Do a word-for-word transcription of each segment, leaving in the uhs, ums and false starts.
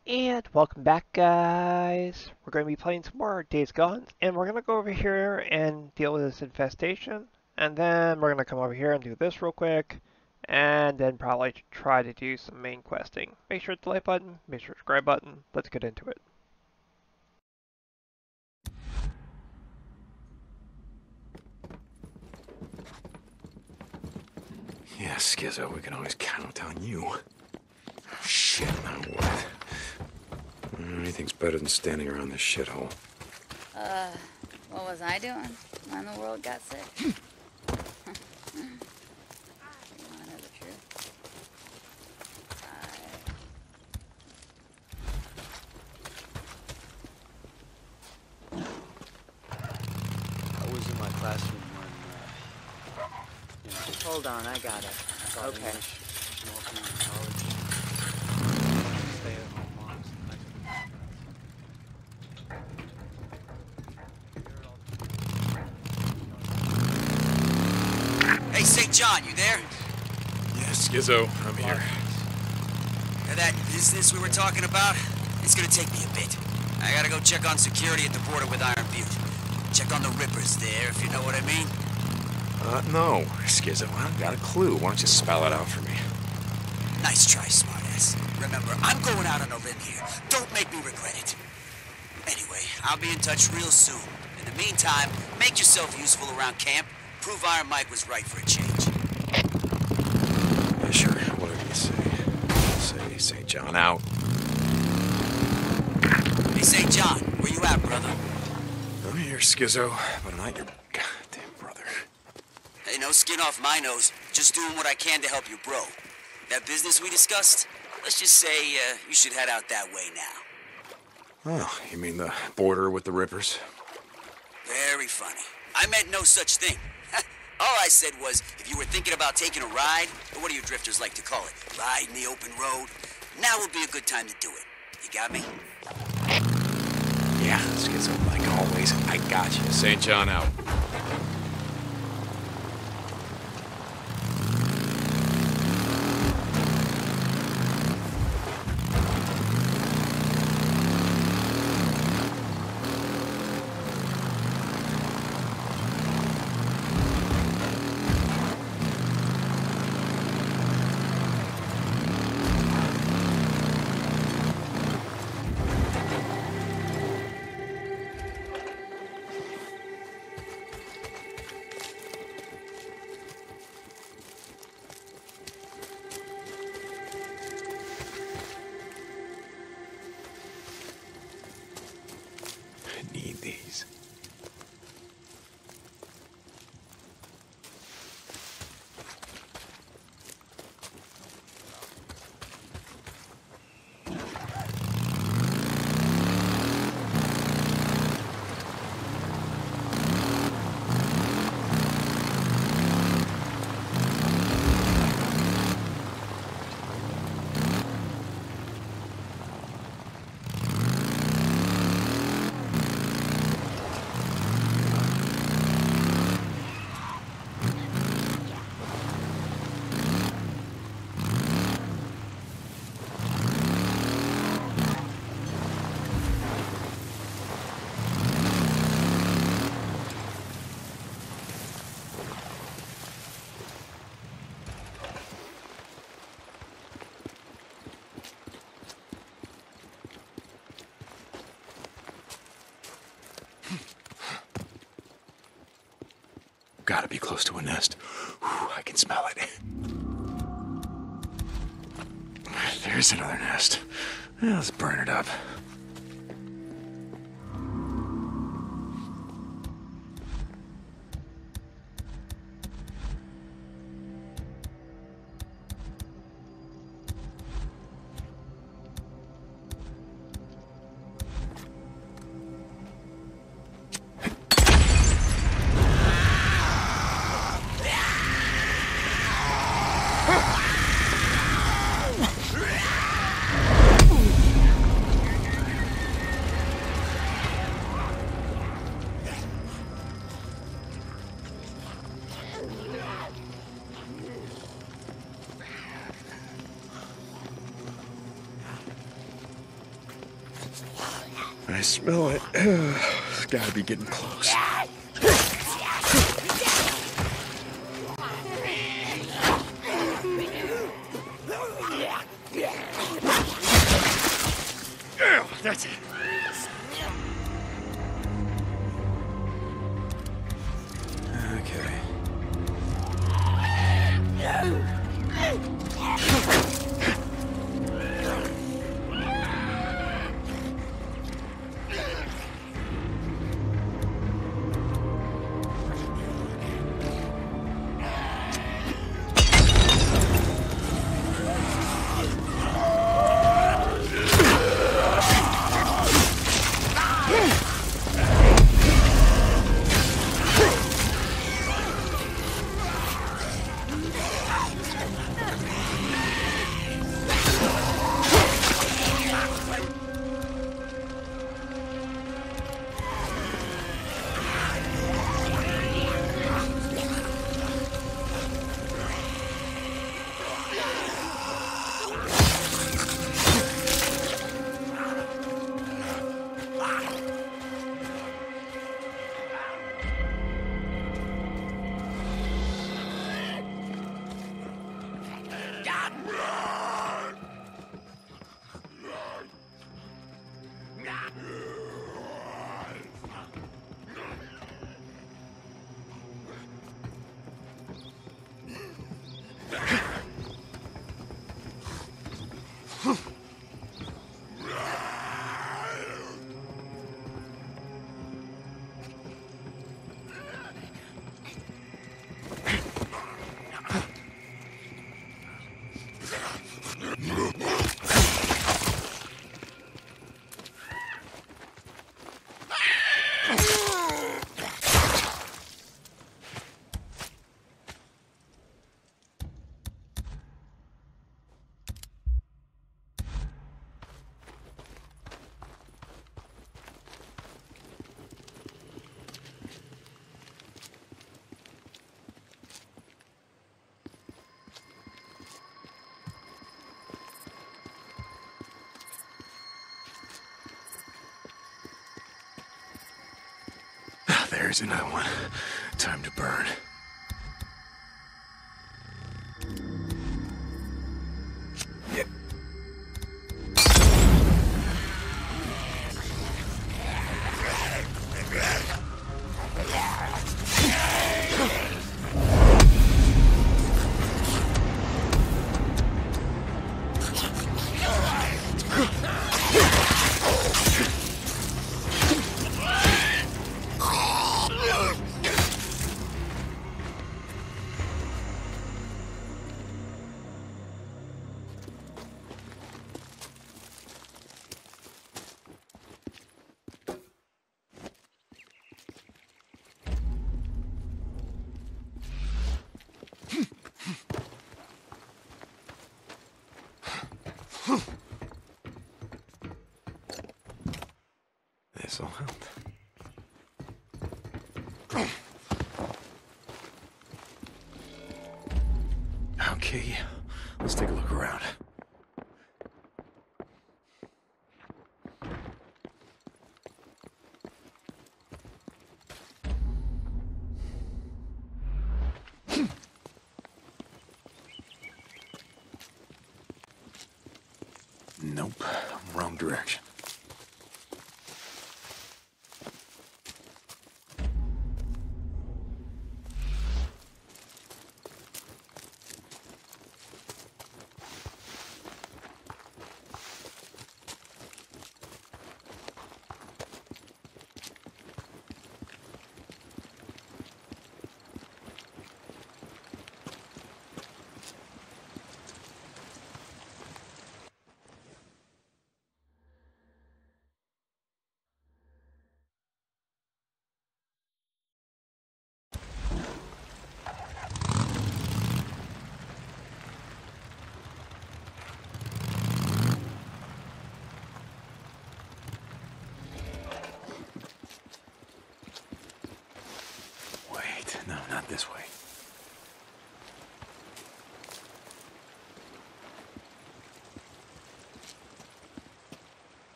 And welcome back, guys. We're going to be playing some more Days Gone, and we're going to go over here and deal with this infestation. And then we're going to come over here and do this real quick, and then probably try to do some main questing. Make sure it's the like button, make sure it's the subscribe button. Let's get into it. Yeah, Schizo, we can always count on you. Oh, shit, now what? Anything's better than standing around this shithole. Uh, what was I doing when the world got sick? You wanna know the truth? I was in my classroom when, uh, you know, Hold on, I got it. got Okay. English, smoking in college, stay at home moms, high school. Hey, Saint John, you there? Yeah, Schizo, I'm here. Now that business we were talking about, it's gonna take me a bit. I gotta go check on security at the border with Iron Butte. Check on the Rippers there, if you know what I mean. Uh, no, Schizo, I don't got a clue. Why don't you spell it out for me? Nice try, smartass. Remember, I'm going out on a limb here. Don't make me regret it. Anyway, I'll be in touch real soon. In the meantime, make yourself useful around camp. Prove Iron Mike was right for a change. Yeah, sure, whatever you say. Say, Saint John out. Hey, Saint John, where you at, brother? I'm here, Schizo, but I'm not your goddamn brother. Hey, no skin off my nose. Just doing what I can to help you, bro. That business we discussed, let's just say uh, you should head out that way now. Oh, you mean the border with the Rippers? Very funny. I meant no such thing. All I said was, if you were thinking about taking a ride, or what do you drifters like to call it, ride in the open road, now would be a good time to do it. You got me? Yeah, Schizo, like always, I got you. Saint John out. I need these. Gotta be close to a nest. Whew, I can smell it. There's another nest. Yeah, let's burn it up. I smell it. It's gotta be getting close. That's it. Okay. There's another one. Time to burn. Yeah. This'll help. Okay, let's take a look around. Nope, wrong direction.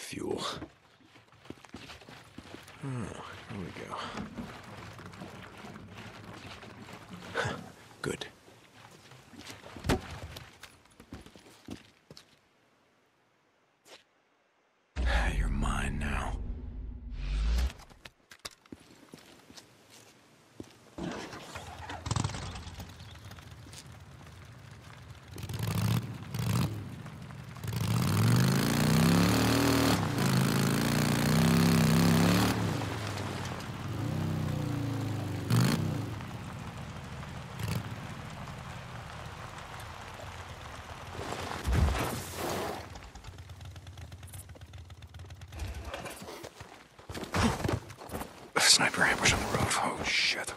fuel. Oh, here we go. Good. You're mine now. Sniper ambush on the road. Oh, shit.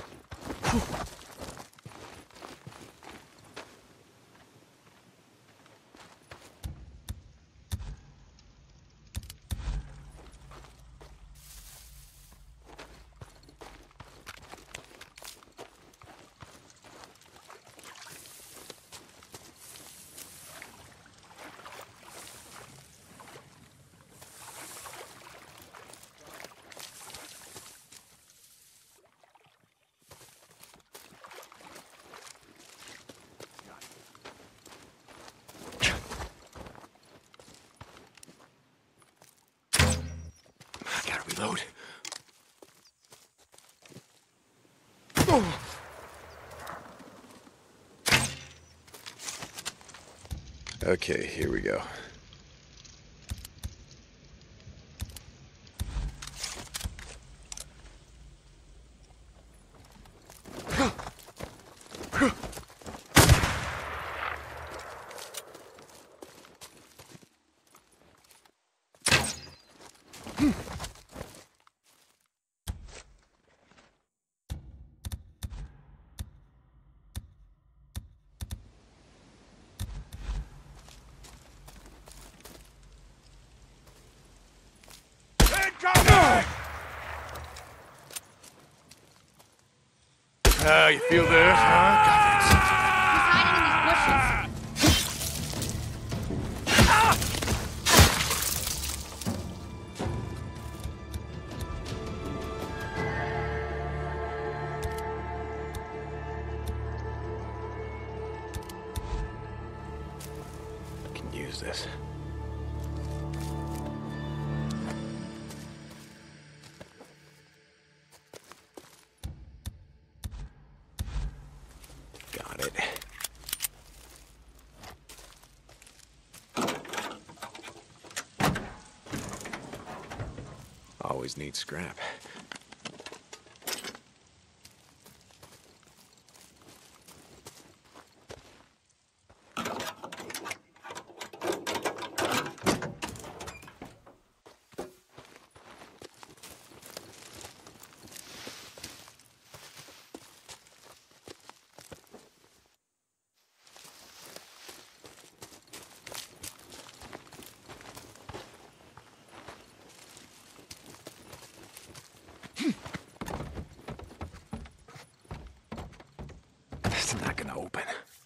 Reload. Oh. Okay, here we go. Ah, uh, you feel this, huh? He's hiding in these I can use this. Got it. Always need scrap. It's not gonna open.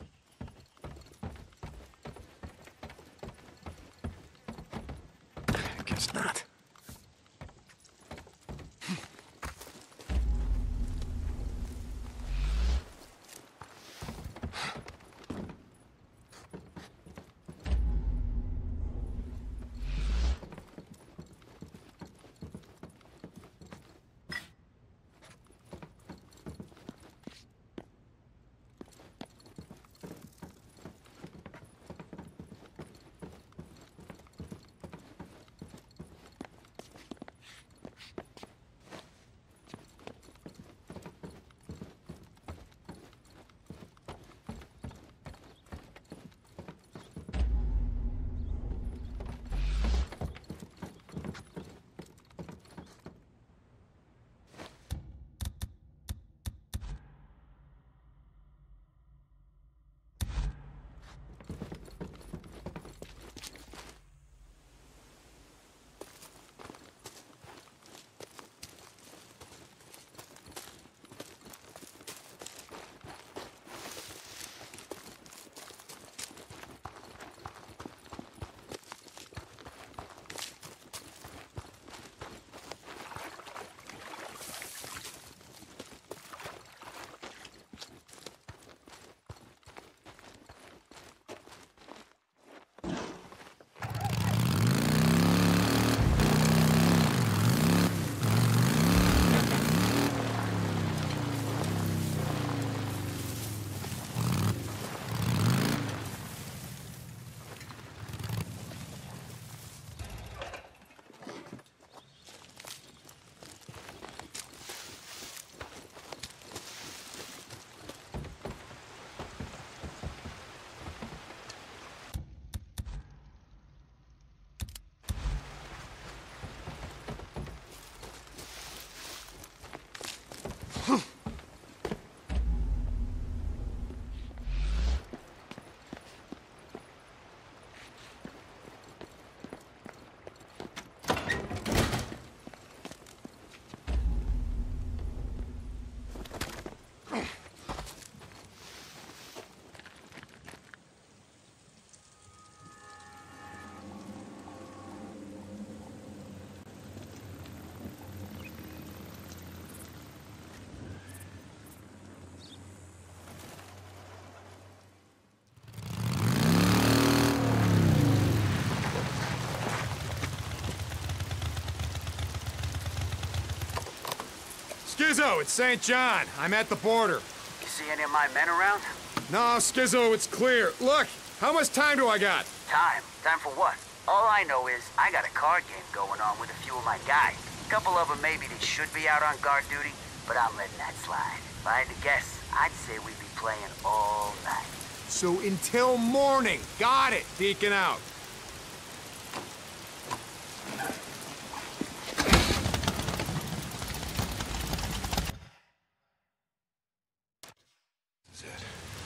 I guess not. Skizzo, it's Saint John. I'm at the border. You see any of my men around? No, Skizzo, it's clear. Look, how much time do I got? Time? Time for what? All I know is I got a card game going on with a few of my guys. A couple of them maybe that should be out on guard duty, but I'm letting that slide. If I had to guess, I'd say we'd be playing all night. So until morning. Got it. Deacon out. That's it.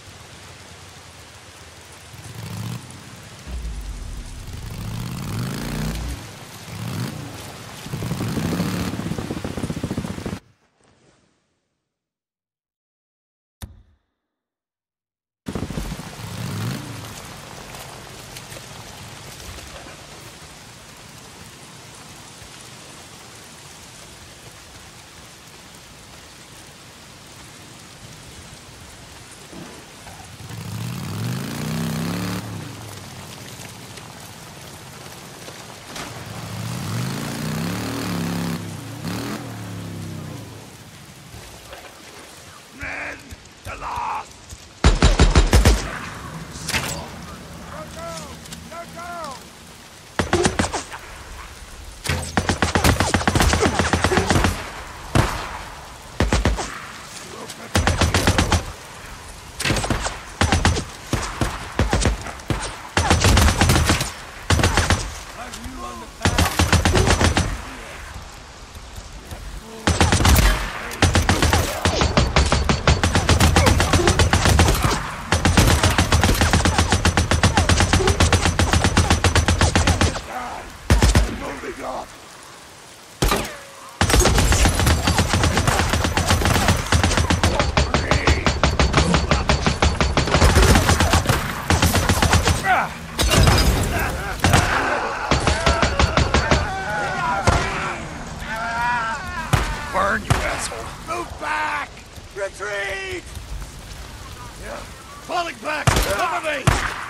Retreat! Yeah. Falling back! Cover me!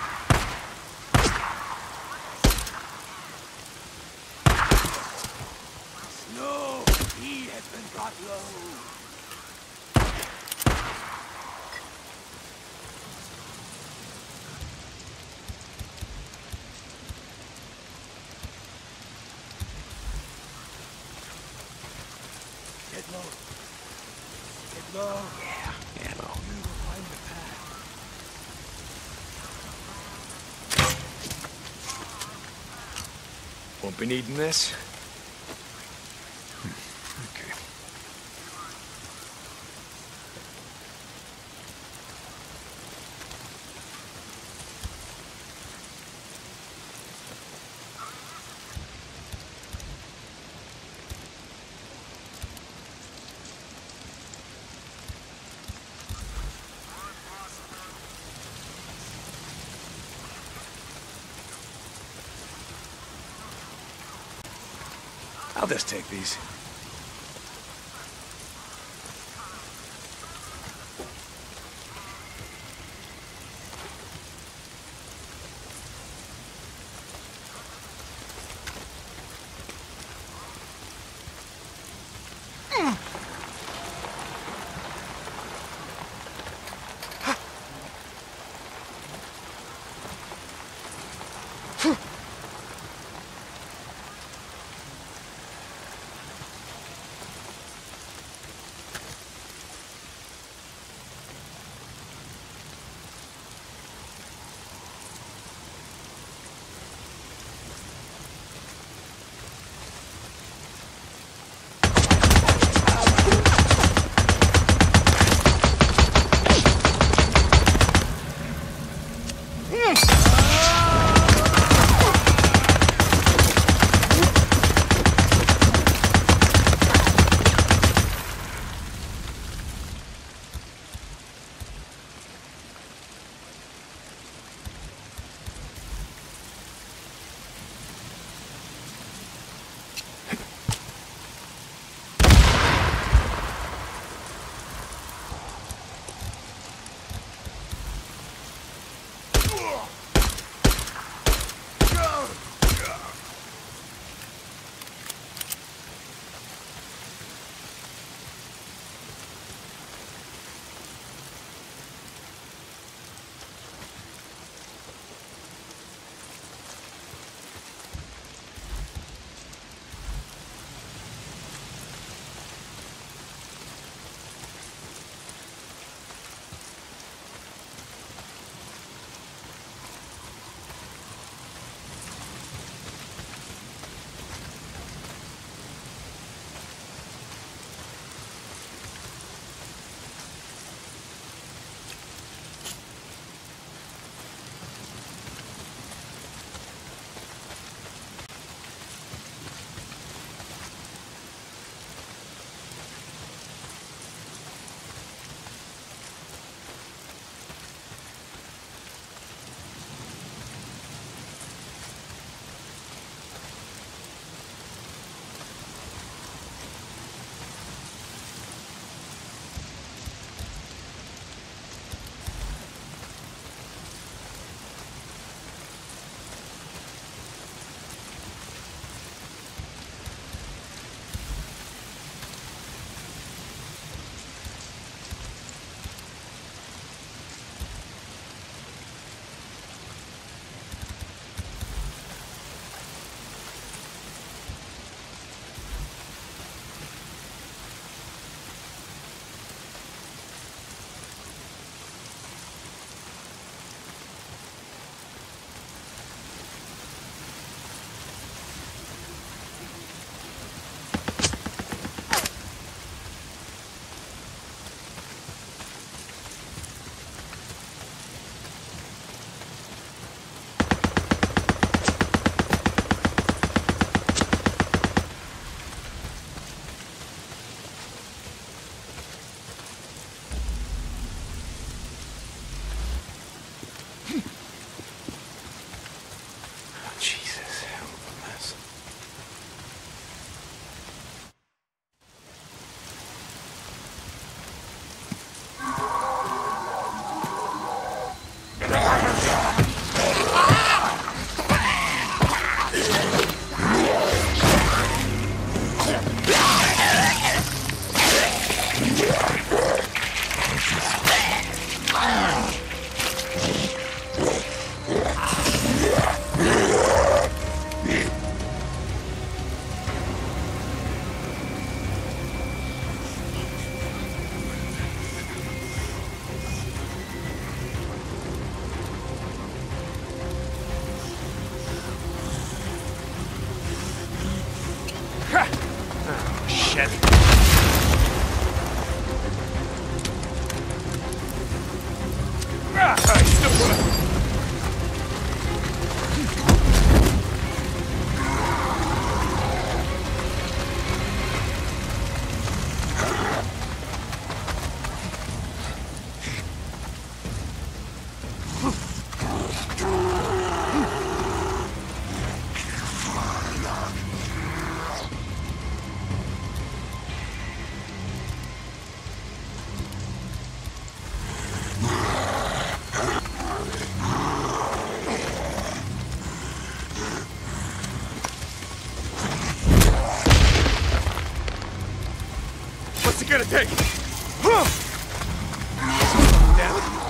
Snow! He has been brought low. Get low. Get low. Yeah, ammo. You will find the path. Won't be needing this. Okay. I'll just take these. Oh, shit. Ah, I still wanna... What's it gonna take? Huh. Damn it.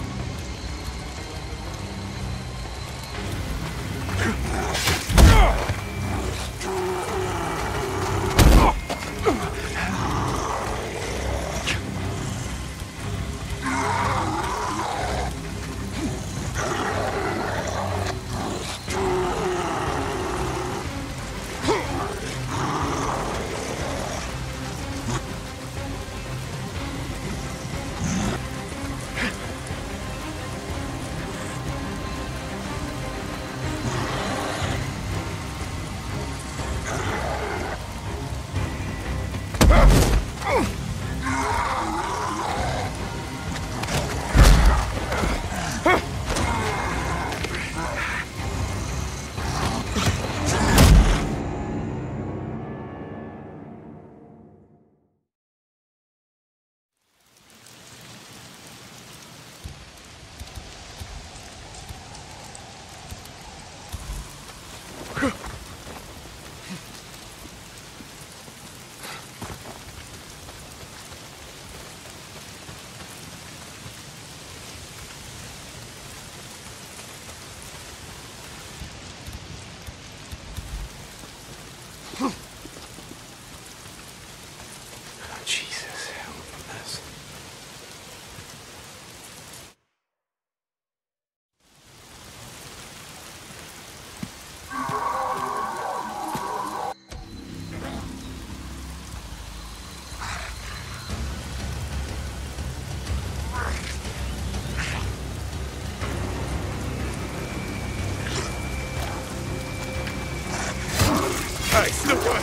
Jesus, hell of a mess. All right, still going.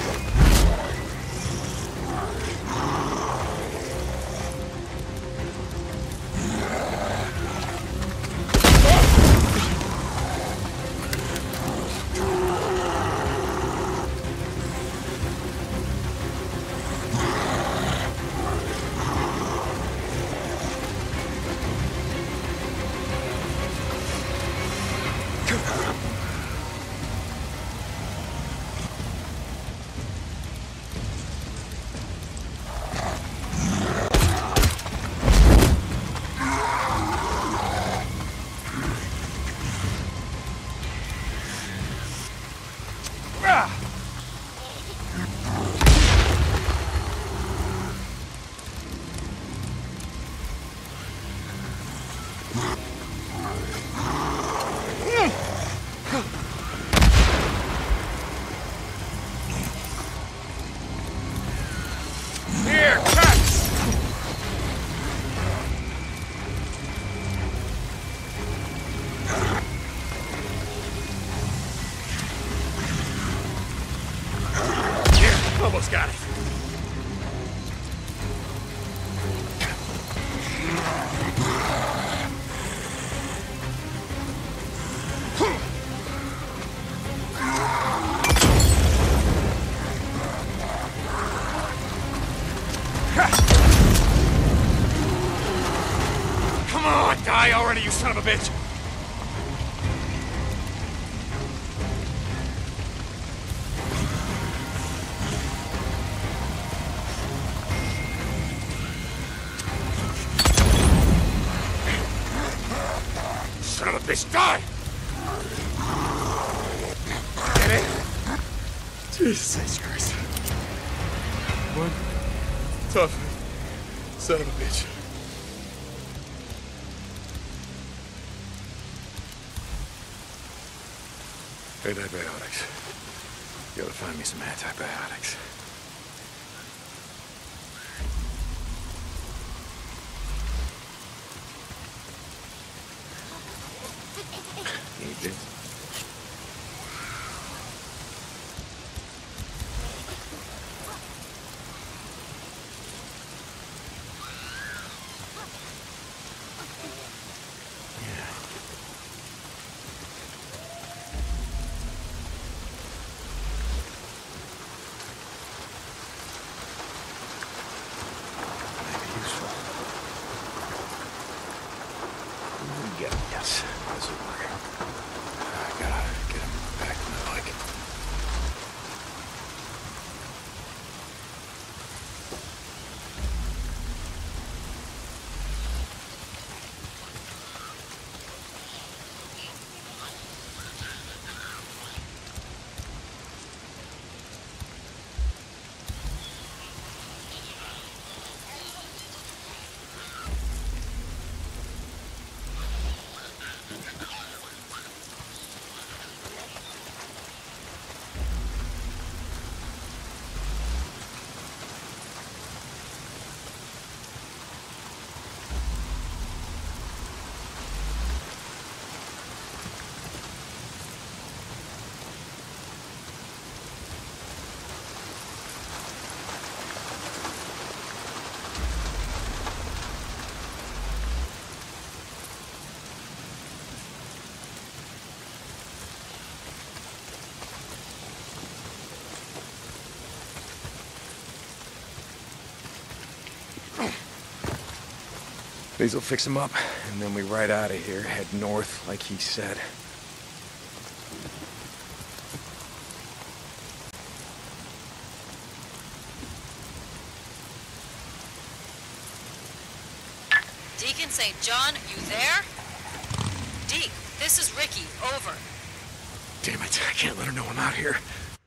Here, catch! Here, almost got it. Come on, die already, you son of a bitch! Son of a bitch, die! Get it? Jesus Christ. One tough son of a bitch. Antibiotics. You gotta find me some antibiotics. Need this? Yes, this will work. I gotta get him back to my bike. These will fix him up, and then we ride out of here, head north, like he said. Deacon Saint John, you there? Deke, this is Ricky, over. Damn it, I can't let her know I'm out here.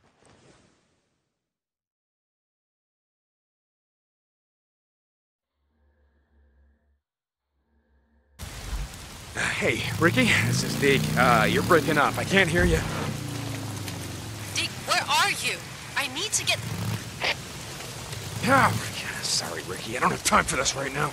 Hey, Ricky, this is Deke. Uh, you're breaking up. I can't hear you. Deke, where are you? I need to get... Oh, sorry, Ricky. I don't have time for this right now.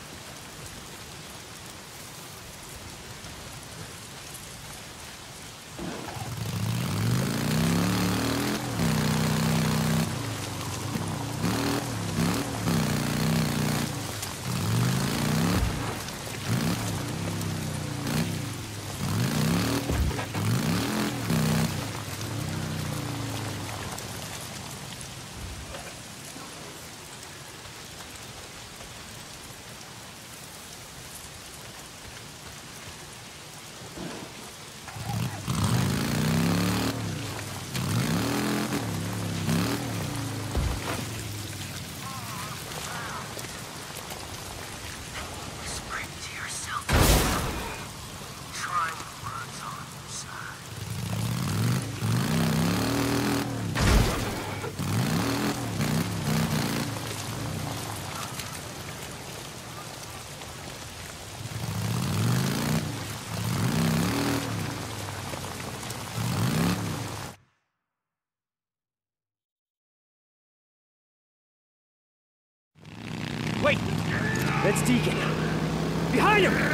Wait! That's Deacon. Behind him!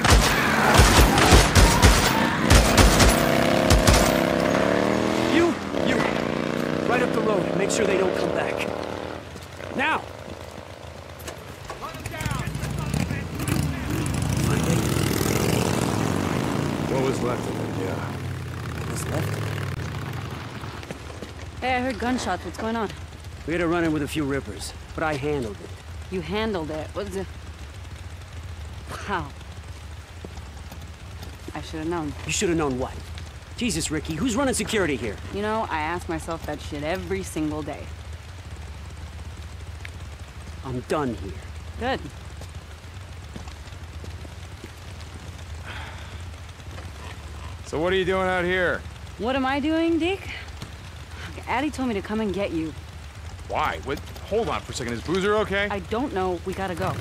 You, you, right up the road. Make sure they don't come back. Now! What was left of it, yeah. What's left? Hey, I heard gunshots. What's going on? We had a run-in with a few rippers, but I handled it. You handled it. What's it? Wow. I should have known. You should have known what? Jesus, Ricky, who's running security here? You know, I ask myself that shit every single day. I'm done here. Good. So what are you doing out here? What am I doing, Deke? Addie told me to come and get you. Why? What? Hold on for a second. Is Boozer okay? I don't know. We gotta go.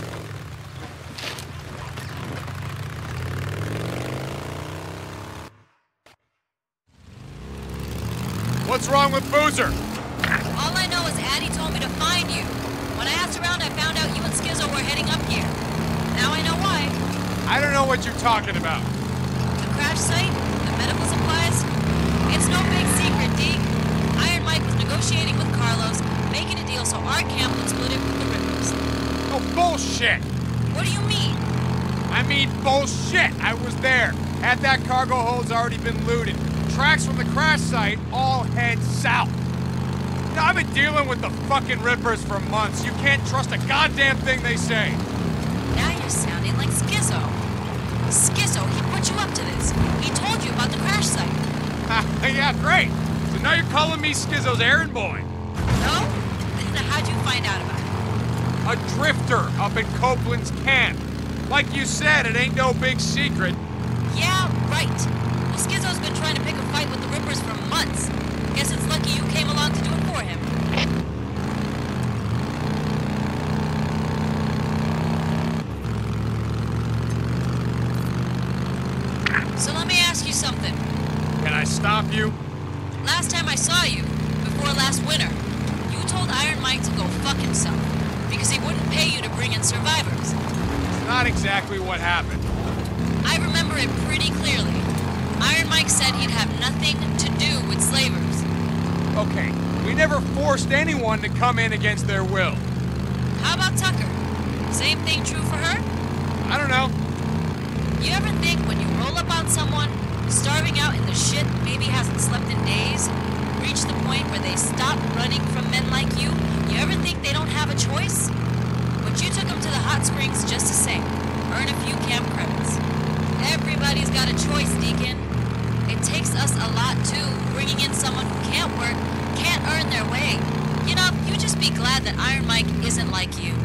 What's wrong with Boozer? All I know is Addie told me to find you. When I asked around, I found out you and Skizzo were heading up here. Now I know why. I don't know what you're talking about. The crash site, the medical supplies. It's no big secret, Deke. Iron Mike was negotiating with Carlos, making a deal so our camp would split it with the Rippers. Oh, bullshit! What do you mean? I mean bullshit! I was there. Had that cargo hold's already been looted. Tracks from the crash site all head south. Now, I've been dealing with the fucking Rippers for months. You can't trust a goddamn thing they say. Now you're sounding like Skizzo. Skizzo, he put you up to this. He told you about the crash site. Yeah, great. So now you're calling me Skizzo's errand boy. No? Then how'd you find out about it? A drifter up in Copeland's camp. Like you said, it ain't no big secret. Yeah, right. Well, Skizzo's been trying to pick a fight with the Rippers for months. Guess it's lucky you came along to do it for him. So let me ask you something. Can I stop you? Last time I saw you, before last winter, you told Iron Mike to go fuck himself because he wouldn't pay you to bring in survivors. It's not exactly what happened. I remember it pretty clearly. Iron Mike said he'd have nothing to do with slavers. Okay, we never forced anyone to come in against their will. How about Tucker? Same thing true for her? I don't know. You ever think when you roll up on someone, starving out in the shit, maybe hasn't slept in days, reach the point where they stop running from men like you, you ever think they don't have a choice? But you took them to the hot springs just to sing, earn a few camp credits. Everybody's got a choice, Deacon. It takes us a lot, too, bringing in someone who can't work, can't earn their way. You know, you just be glad that Iron Mike isn't like you.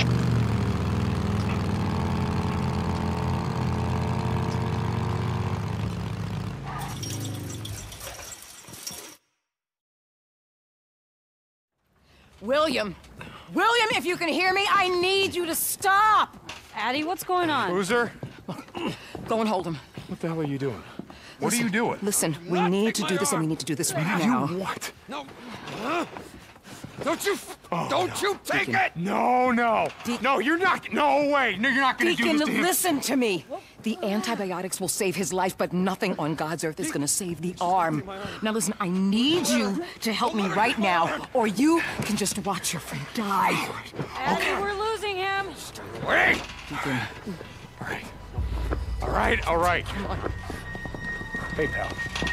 William! William, if you can hear me, I need you to stop! Addie, what's going on? Boozer? Go and hold him. What the hell are you doing? What Listen, are you doing? Listen, we need to do this, and we need to do this right now. You what? No. Don't you, Oh, don't no. you take Deacon. it! No, no. De- no, you're not. No way. No, you're not going to do Deacon, this to him. listen to me. The antibiotics will save his life, but nothing on God's earth is going to save the arm. Now listen, I need you to help me right now, or you can just watch your friend die. Addie, we're losing him. Wait. Deacon. All right. All right, all right. Hey, pal.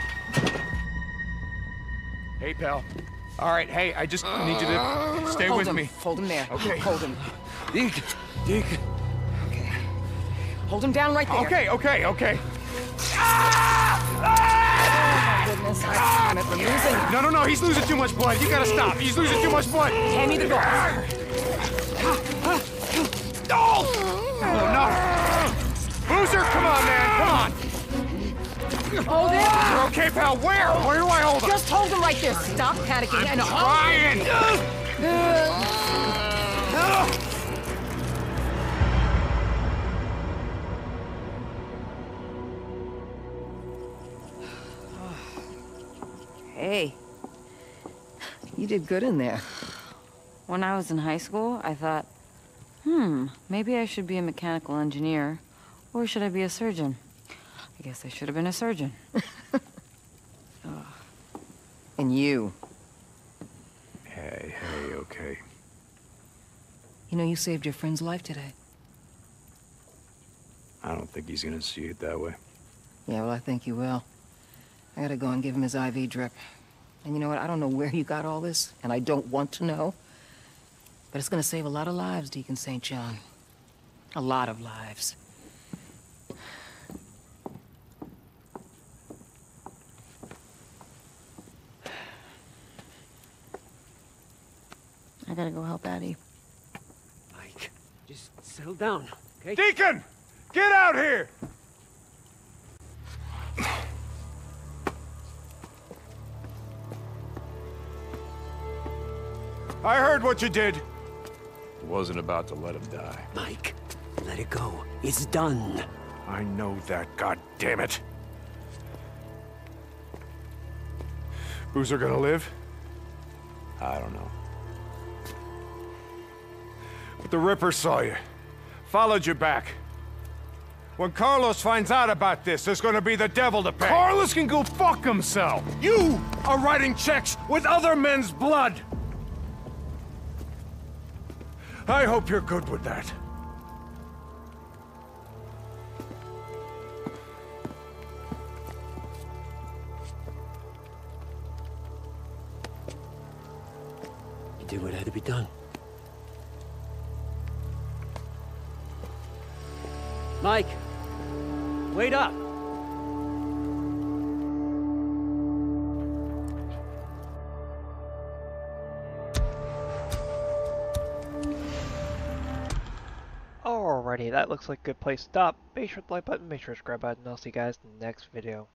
Hey, pal. All right, hey, I just need you to stay Hold with him. me. Hold him there. Okay. Hold him. Deacon. Deacon. Okay. Hold him down right there. Okay, okay, okay. Oh, my goodness. God damn it, we're losing. No, no, no, he's losing too much blood. You gotta stop. He's losing too much blood. Hand me the door. No! Oh, no. Boozer, come on, man, come on. Hold him. You're okay, pal. Where? Where do I hold him? Just hold him right there. Stop panicking and hold Ryan! Hey, you did good in there. When I was in high school, I thought, hmm, maybe I should be a mechanical engineer, or should I be a surgeon? I guess I should have been a surgeon. Oh. And you. Hey, hey, okay. You know, you saved your friend's life today. I don't think he's gonna see it that way. Yeah, well, I think you will. I gotta go and give him his I V drip. And you know what? I don't know where you got all this, and I don't want to know. But it's gonna save a lot of lives, Deacon Saint John. A lot of lives. I gotta go help Addie. Mike, just settle down, okay? Deacon! Get out here! I heard what you did. Wasn't about to let him die. Mike, let it go. It's done. I know that, god damn it. Boozer gonna live? I don't know. But the Ripper saw you. Followed you back. When Carlos finds out about this, there's gonna be the devil to pay. Carlos can go fuck himself! You are writing checks with other men's blood! I hope you're good with that. You did what had to be done. Mike, wait up! Alrighty, that looks like a good place to stop. Make sure to like button, make sure to subscribe button, and I'll see you guys in the next video.